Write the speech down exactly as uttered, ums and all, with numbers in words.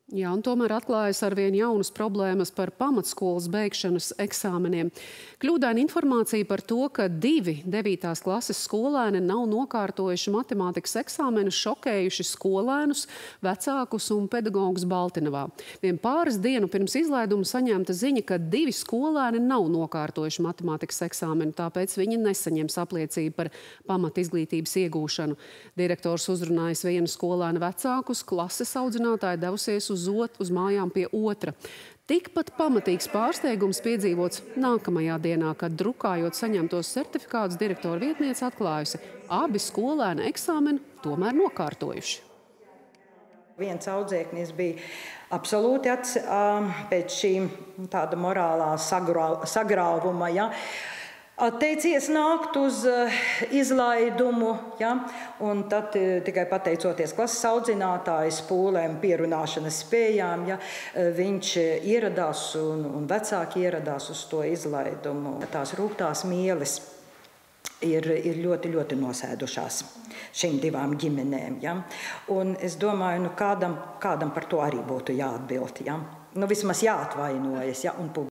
Jā, un tomēr atklājas arvien jaunas problēmas par pamatskolas beigšanas eksāmeniem. Kļūdaina informācija par to, ka divi devītās klases skolēni nav nokārtojuši matemātikas eksāmenus, šokējuši skolēnus, vecākus un pedagogus Baltinavā. Vien pāris dienu pirms izlaiduma saņemta ziņa, ka divi skolēni nav nokārtojuši matemātikas eksāmenu, tāpēc viņi nesaņems apliecību par pamatizglītības iegūšanu. Direktors uzrunājis vienu skolēnu vecākus, klases audzinātāji devusies uz uz, ot, uz mājām pie otra. Tikpat pamatīgs pārsteigums piedzīvots nākamajā dienā, kad drukājot saņemtos certifikātus, direktora vietniece atklājusi, abi skolēni eksāmenu tomēr nokārtojuši. Viens audzēknis bija absolūti ats, pēc šī tāda morālā sagrauvuma, ja, atteicies nākt uz izlaidumu, ja, un tad tikai pateicoties klases audzinātājas pūlēm, pierunāšanas spējām, ja, viņš ieradās un, un vecāki ieradās uz to izlaidumu. Tās rūgtās mieles ir, ir ļoti, ļoti nosēdušās šīm divām ģimenēm. Ja. Un es domāju, nu, kādam, kādam par to arī būtu jāatbild. Ja. Nu, vismaz jāatvainojas. Ja, un